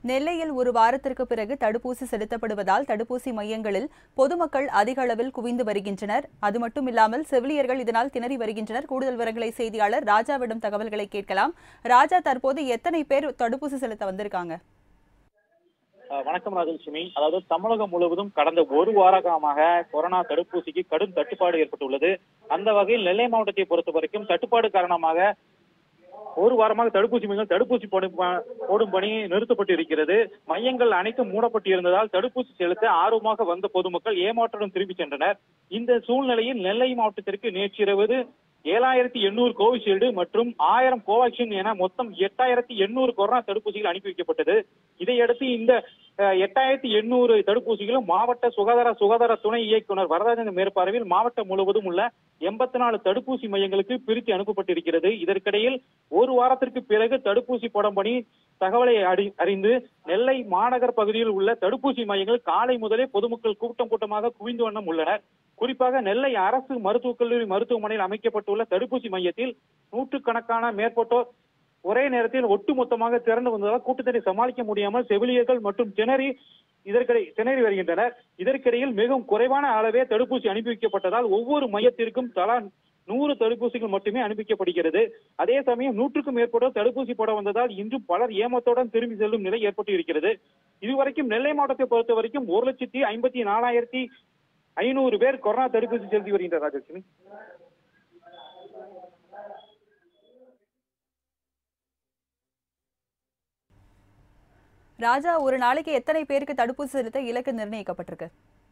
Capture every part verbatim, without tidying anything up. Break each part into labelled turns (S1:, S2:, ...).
S1: நெல்லையில் ஒரு வாரத்திற்கு பிறகு தடுப்பூசி செலுத்தப்படுவதால் தடுப்பூசி மையங்களில் பொதுமக்கள் அதிக அளவில் குவிந்து வருகின்றனர். அது மட்டுமில்லாமல் செவிலியர்கள் இதனால் திணறி வருகின்றனர். கூடுதல் விவரங்களை செய்தியாளர் ராஜாவிடம் தகவல்களை கேட்கலாம். ராஜா, தற்போது எத்தனை பேர் தடுப்பூசி செலுத்த வந்திருக்காங்க?
S2: வணக்கம் ராஜலட்சுமி. அதாவது தமிழகம் முழுவதும் கடந்த ஒரு வார காலமாக கொரோனா தடுப்பூசிக்கு கடும் தட்டுப்பாடு ஏற்பட்டுள்ளது. அந்த வகையில் நெல்லை மாவட்டத்தை பொறுத்த வரைக்கும் தட்டுப்பாடு காரணமாக ஒரு வாரமாக தடுப்பூசி மையங்கள் தடுப்பூசி போடும் போடும் பணி நிறுத்தப்பட்டு இருக்கிறது. மையங்கள் அனைத்தும் மூடப்பட்டு இருந்ததால் தடுப்பூசி செலுத்த ஆர்வமாக வந்த பொதுமக்கள் ஏமாற்றத்துடன் திரும்பி சென்றனர். இந்த சூழ்நிலையில் நெல்லை மாவட்டத்திற்கு நேற்றிரவு ஏழாயிரத்தி எண்ணூறு கோவிஷீல்டு மற்றும் ஆயிரம் கோவாக்சின் என மொத்தம் எட்டாயிரத்தி எண்ணூறு கொரோனா தடுப்பூசிகள் அனுப்பி வைக்கப்பட்டது. இதையடுத்து இந்த எட்டாயிரத்தி எண்ணூறு தடுப்பூசிகளும் மாவட்ட சுகாதார சுகாதார துணை இயக்குனர் வரதராஜன் மேற்பார்வையில் மாவட்டம் முழுவதும் உள்ள எண்பத்தி நாலு தடுப்பூசி மையங்களுக்கு பிரித்து அனுப்பப்பட்டிருக்கிறது. இதற்கிடையில் ஒரு வாரத்திற்கு பிறகு தடுப்பூசி போடும் பணி தகவலை அறிந்து நெல்லை மாநகர் பகுதியில் உள்ள தடுப்பூசி மையங்கள் காலை முதலே பொதுமக்கள் கூட்டம் கூட்டமாக குவிந்து வண்ணம் உள்ளனர். குறிப்பாக நெல்லை அரசு மருத்துவக் கல்லூரி மருத்துவமனையில் அமைக்கப்பட்டுள்ள தடுப்பூசி மையத்தில் நூற்றுக்கணக்கான மேற்பட்டோர் ஒரே நேரத்தில் ஒட்டுமொத்தமாக திரண்டு வந்ததால் கூட்டத்தை சமாளிக்க முடியாமல் செவிலியர்கள் மற்றும் திணறி இதற்கிடை திணறி வருகின்றனர். இதற்கிடையில் மிகவும் குறைவான அளவே தடுப்பூசி அனுப்பி வைக்கப்பட்டதால் ஒவ்வொரு மையத்திற்கும் தலா நூறு தடுப்பூசிகள் மட்டுமே அனுப்பிக்கப்படுகிறது. அதே சமயம் நூற்றுக்கும் மேற்பட்டோர் தடுப்பூசி போட வந்ததால் இன்றும் பலர் ஏமத்துடன் திரும்பி செல்லும் நிலை ஏற்பட்டு இருக்கிறது. இதுவரைக்கும் நெல்லை மாவட்டத்தை பொறுத்த வரைக்கும் ஒரு லட்சத்தி ஐம்பத்தி நாலாயிரத்தி ஐநூறு பேர் கொரோனா தடுப்பூசி செலுத்தி வருகின்றனர். ராஜலட்சுமி.
S1: ராஜா, ஒரு நாளைக்கு எத்தனை பேருக்கு தடுப்பூசி செலுத்த இலக்கு நிர்ணயிக்கப்பட்டிருக்கு?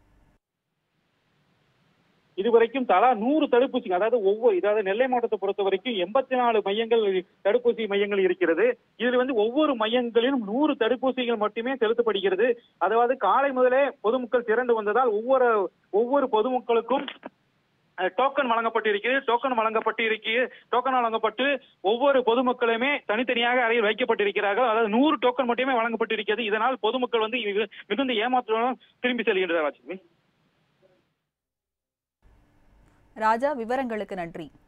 S2: இதுவரைக்கும் தலா நூறு தடுப்பூசி, அதாவது ஒவ்வொரு இதாவது நெல்லை மாவட்டத்தை பொறுத்த வரைக்கும் எண்பத்தி நாலு மையங்கள் தடுப்பூசி மையங்கள் இருக்கிறது. இதுல வந்து ஒவ்வொரு மையங்களிலும் நூறு தடுப்பூசிகள் மட்டுமே செலுத்தப்படுகிறது. அதாவது காலை முதலே பொதுமக்கள் திரண்டு வந்ததால் ஒவ்வொரு ஒவ்வொரு பொதுமக்களுக்கும் டோக்கன் வழங்கப்பட்டிருக்கிறது. டோக்கன் வழங்கப்பட்டிருக்கு டோக்கன் வழங்கப்பட்டு ஒவ்வொரு பொதுமக்களுமே தனித்தனியாக அறையில் வைக்கப்பட்டிருக்கிறார்கள். அதாவது நூறு டோக்கன் மட்டுமே வழங்கப்பட்டிருக்கிறது. இதனால் பொதுமக்கள் வந்து மிகுந்த ஏமாற்றத்துடன் திரும்பி செல்கின்றனர்.
S1: ராஜா, விவரங்களுக்கு நன்றி.